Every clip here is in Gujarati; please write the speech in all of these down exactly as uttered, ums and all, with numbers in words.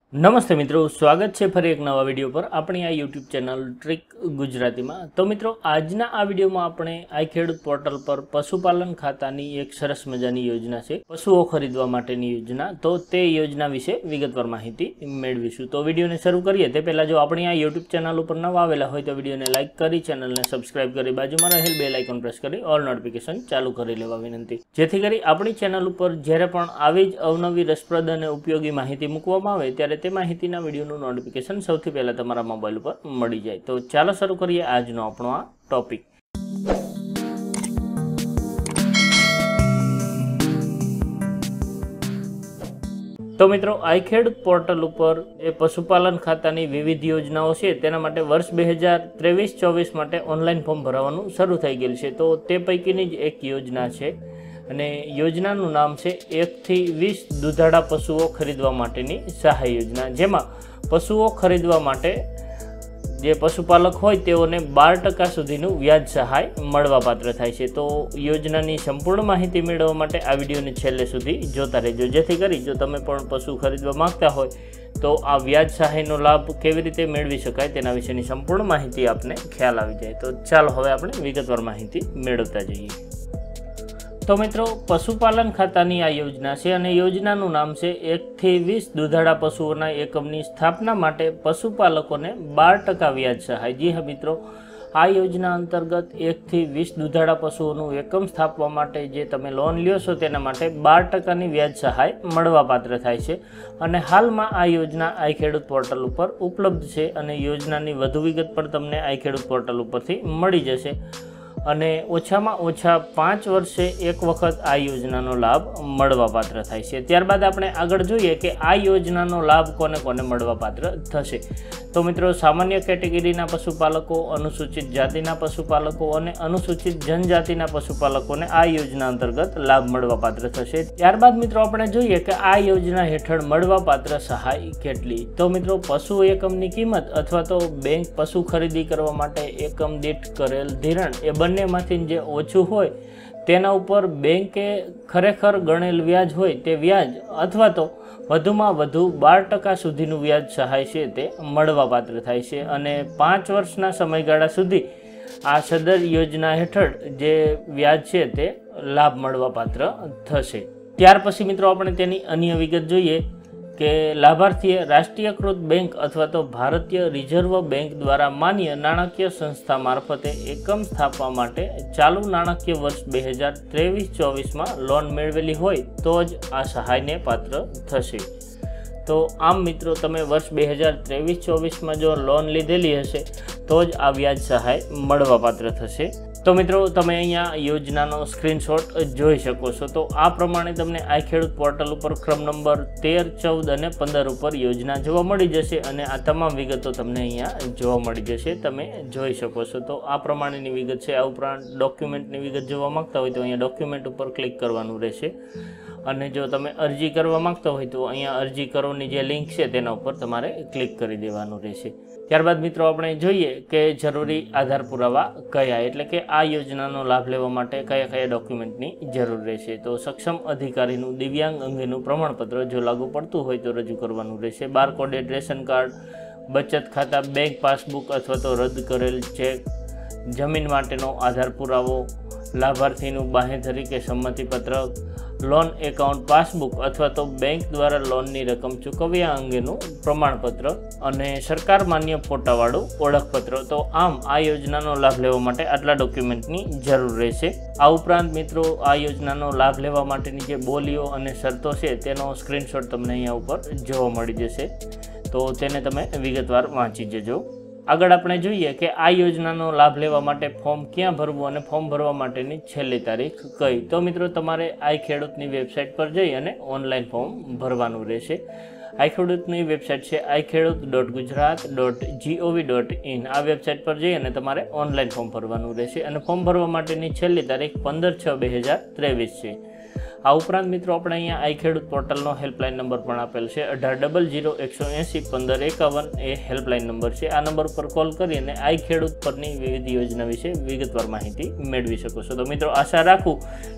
નમસ્તે મિત્રો, સ્વાગત છે ફરી એક નવા વિડીયો પર આપણી આ યુટ્યુબ ચેનલ ટ્રીક ગુજરાતીમાં। તો મિત્રો, આજના આ વિડીયોમાં આપણે આઈ ખેડૂત પોર્ટલ પર પશુપાલન ખાતાની એક સરસ મજાની યોજના છે, પશુઓ ખરીદવા માટેની યોજના। તો તે યોજના વિશે વિગતવાર માહિતી મેળવીશું। તો વિડીયોને શરૂ કરીએ તે પહેલાં જો આપણી આ યુટ્યુબ ચેનલ ઉપર નવા આવેલા હોય તો વિડીયોને લાઇક કરી, ચેનલને સબસ્ક્રાઇબ કરી, બાજુમાં રહેલ બેલ આઇકોન પ્રેસ કરી ઓલ નોટિફિકેશન ચાલુ કરી લેવા વિનંતી, જેથી કરી આપણી ચેનલ ઉપર જ્યારે પણ આવી જ અવનવી રસપ્રદ અને ઉપયોગી માહિતી મૂકવામાં આવે ત્યારે તે માહિતીના વિડીયોનું નોટિફિકેશન સૌથી પહેલા તમારા મોબાઈલ ઉપર મળી જાય। તો ચાલો શરૂ કરીએ આજનો આપણો આ ટોપિક। તો મિત્રો, આઈ ખેડૂત પોર્ટલ ઉપર એ પશુપાલન ખાતાની વિવિધ યોજનાઓ છે તેના માટે વર્ષ બે હજાર ત્રેવીસ ચોવીસ માટે ઓનલાઈન ફોર્મ ભરવાનું શરૂ થઈ ગયેલું છે। તો તે પૈકીની જ એક યોજના છે અને યોજનાનું નામ છે એકથી વીસ દુધાળા પશુઓ ખરીદવા માટેની સહાય યોજના, જેમાં પશુઓ ખરીદવા માટે જે પશુપાલક હોય તેઓને બાર ટકા સુધીનું વ્યાજ સહાય મળવાપાત્ર થાય છે। તો યોજનાની સંપૂર્ણ માહિતી મેળવવા માટે આ વિડીયોને છેલ્લે સુધી જોતા રહેજો, જેથી કરી જો તમે પણ પશુ ખરીદવા માંગતા હોય તો આ વ્યાજ સહાયનો લાભ કેવી રીતે મેળવી શકાય તેના વિશેની સંપૂર્ણ માહિતી આપને ખ્યાલ આવી જાય। તો ચાલો હવે આપણે વિગતવાર માહિતી મેળવતા જઈએ। તો મિત્રો, પશુપાલન ખાતાની આ યોજના છે અને યોજનાનું નામ છે એકથી વીસ દુધાળા પશુઓના એકમની સ્થાપના માટે પશુપાલકોને બાર ટકા વ્યાજ સહાય। જી હા મિત્રો, આ યોજના અંતર્ગત એકથી વીસ દુધાળા પશુઓનું એકમ સ્થાપવા માટે જે તમે લોન લ્યો છો તેના માટે બાર ટકાની વ્યાજ સહાય મળવાપાત્ર થાય છે અને હાલમાં આ યોજના આઈ ખેડૂત પોર્ટલ ઉપર ઉપલબ્ધ છે અને યોજનાની વધુ વિગત પણ તમને આઈ ખેડૂત પોર્ટલ ઉપરથી મળી જશે અને ઓછામાં ઓછા પાંચ વર્ષે એક વખત આ યોજનાનો લાભ મળવાપાત્ર થાય છે। ત્યારબાદ આપણે આગળ જોઈએ કે આ યોજનાનો લાભ કોને કોને મળવાપાત્ર થશે। તો મિત્રો, સામાન્ય કેટેગરીના પશુપાલકો, અનુસૂચિત જાતિના પશુપાલકો અને અનુસૂચિત જનજાતિના પશુપાલકોને આ યોજના અંતર્ગત લાભ મળવાપાત્ર થશે। ત્યારબાદ મિત્રો આપણે જોઈએ કે આ યોજના હેઠળ મળવાપાત્ર સહાય કેટલી। તો મિત્રો, પશુ એકમની કિંમત અથવા તો બેંક પશુ ખરીદી કરવા માટે એકમ દીઠ કરેલ ધિરાણ એ બંનેમાંથી જે ઓછું હોય તેના ઉપર બેંકે ખરેખર ગણેલ વ્યાજ હોય તે વ્યાજ અથવા તો વધુમાં વધુ બાર ટકા સુધીનું વ્યાજ સહાય છે તે મળવાપાત્ર થાય છે અને પાંચ વર્ષના સમયગાળા સુધી આ સદર યોજના હેઠળ જે વ્યાજ છે તે લાભ મળવાપાત્ર થશે। ત્યાર પછી મિત્રો આપણે તેની અન્ય વિગત જોઈએ કે લાભાર્થીએ રાષ્ટ્રીયકૃત બેંક અથવા તો ભારતીય રિઝર્વ બેંક દ્વારા માન્ય નાણાકીય સંસ્થા મારફતે એકમ સ્થાપવા માટે ચાલુ નાણાકીય વર્ષ બે હજાર ત્રેવીસ ચોવીસમાં લોન મેળવેલી હોય તો જ આ સહાયને પાત્ર થશે। તો આમ મિત્રો, તમે વર્ષ બે હજાર ત્રેવીસ ચોવીસમાં જો લોન લીધેલી હશે તો જ આ વ્યાજ સહાય મળવાપાત્ર થશે। તો મિત્રો, તમે અહીંયા યોજનાનો સ્ક્રીનશોટ જોઈ શકો છો। તો આ પ્રમાણે તમને આઈ ખેડૂત પોર્ટલ ઉપર ક્રમ નંબર તેર, ચૌદ અને પંદર ઉપર યોજના જોવા મળી જશે અને આ તમામ વિગતો તમને અહીંયા જોવા મળી જશે, તમે જોઈ શકો છો। તો આ પ્રમાણેની વિગત છે। આ ઉપરાંત ડોક્યુમેન્ટની વિગત જોવા માંગતા હોય તો અહીંયા ડોક્યુમેન્ટ ઉપર ક્લિક કરવાનું રહેશે અને જો તમે અરજી કરવા માંગતા હોય તો અહીંયા અરજી કરોની જે લિંક છે તેના ઉપર તમારે ક્લિક કરી દેવાનું રહેશે। ત્યારબાદ મિત્રો આપણે જોઈએ કે જરૂરી આધાર પુરાવા કયા, એટલે કે આ યોજનાનો લાભ લેવા માટે કયા કયા ડોક્યુમેન્ટની જરૂર રહેશે। તો સક્ષમ અધિકારીનું દિવ્યાંગ અંગેનું પ્રમાણપત્ર જો લાગુ પડતું હોય તો રજૂ કરવાનું રહેશે। બારકોડેડ રેશન કાર્ડ, બચત ખાતા, બેંક પાસબુક અથવા તો રદ કરેલ ચેક, જમીન માટેનો આધાર પુરાવો, લાભાર્થીનું બાંહેધરી કે સંમતિપત્રક, લોન એકાઉન્ટ પાસબુક અથવા તો બેંક દ્વારા લોનની રકમ ચૂકવ્યા અંગેનું પ્રમાણપત્ર અને સરકાર માન્ય ફોટાવાળું ઓળખપત્ર। તો આમ આ યોજનાનો લાભ લેવા માટે આટલા ડોક્યુમેન્ટની જરૂર રહેશે। આ ઉપરાંત મિત્રો, આ યોજનાનો લાભ લેવા માટેની જે બોલીઓ અને શરતો છે તેનો સ્ક્રીનશોટ તમને અહીંયા ઉપર જોવા મળી જશે, તો તેને તમે વિગતવાર વાંચી જજો। આગળ આપણે જોઈએ કે આ યોજનાનો લાભ લેવા માટે ફોર્મ ક્યાં ભરવું અને ફોર્મ ભરવા માટેની છેલ્લી તારીખ કઈ। તો મિત્રો, તમારે આઈ ખેડૂતની વેબસાઇટ પર જઈ અને ઓનલાઈન ફોર્મ ભરવાનું રહેશે। આઈ ખેડૂતની વેબસાઇટ છે I Khedut dot Gujarat dot G O V dot in. આ વેબસાઇટ પર જઈ અને તમારે ઓનલાઈન ફોર્મ ભરવાનું રહેશે અને ફોર્મ ભરવા માટેની છેલ્લી તારીખ પંદર છ બે હજાર ત્રેવીસ છે। આ ઉપરાંત મિત્રો આપણે અહીંયા આઈ ખેડૂત પોર્ટલનો હેલ્પલાઇન નંબર પણ આપેલ છે, અઢાર ડબલ જીરો એકસો એંસી પંદર એકાવન એ હેલ્પલાઇન નંબર છે। આ નંબર પર કોલ કરી અને આઈ ખેડૂત પરની વિવિધ યોજના વિશે વિગતવાર માહિતી મેળવી શકો છો। તો મિત્રો, આશા રાખું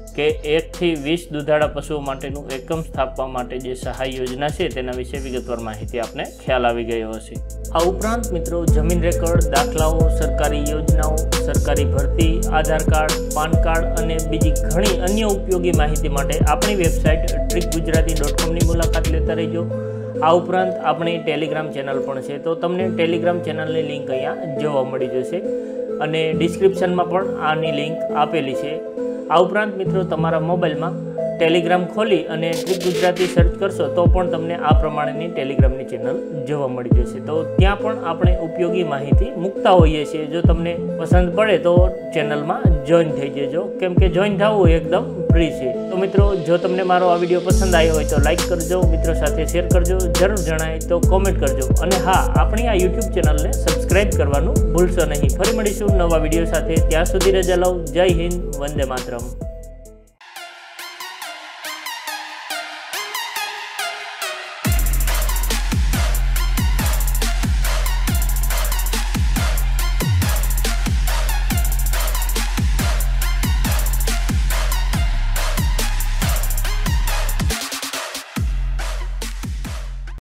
કે એકથી વીસ દુધાળા પશુઓ માટેનું એકમ સ્થાપવા માટે જે સહાય યોજના છે તેના વિશે વિગતવાર માહિતી આપને ખ્યાલ આવી ગયો હશે। આ ઉપરાંત મિત્રો જમીન રેકર્ડ, દાખલાઓ, સરકારી યોજનાઓ, સરકારી ભરતી, આધાર કાર્ડ, પાન કાર્ડ અને બીજી ઘણી અન્ય ઉપયોગી માહિતી માટે આપણી વેબસાઇટ ટ્રીક ગુજરાતી ડોટ કોમની મુલાકાત લેતા રહેજો। આ ઉપરાંત આપણી ટેલિગ્રામ ચેનલ પણ છે, તો તમને ટેલિગ્રામ ચેનલની લિંક અહીંયા જોવા મળી જશે અને ડિસ્ક્રિપ્શનમાં પણ આની લિંક આપેલી છે। આ ઉપરાંત મિત્રો તમારા મોબાઈલમાં ટેલિગ્રામ ખોલી અને ટ્રીક ગુજરાતી સર્ચ કરશો તો પણ તમને આ પ્રમાણેની ટેલિગ્રામની ચેનલ જોવા મળી જશે। તો ત્યાં પણ આપણે ઉપયોગી માહિતી મૂકતા હોઈએ છીએ। જો તમને પસંદ પડે તો ચેનલમાં જોઈન થઈ જજો, કેમ કે જોઈન થવું એકદમ ફ્રી છે। તો મિત્રો, જો તમને મારો આ વિડીયો પસંદ આવ્યો હોય તો લાઈક કરજો, મિત્રો સાથે શેર કરજો, જરૂર જણાય તો કોમેન્ટ કરજો અને હા, આપણી આ યુટ્યુબ ચેનલને સબસ્ક્રાઈબ કરવાનું ભૂલશો નહીં। ફરી મળીશું નવા વિડીયો સાથે, ત્યાં સુધી રજા લઉં। જય હિન્દ, વંદે માતરમ।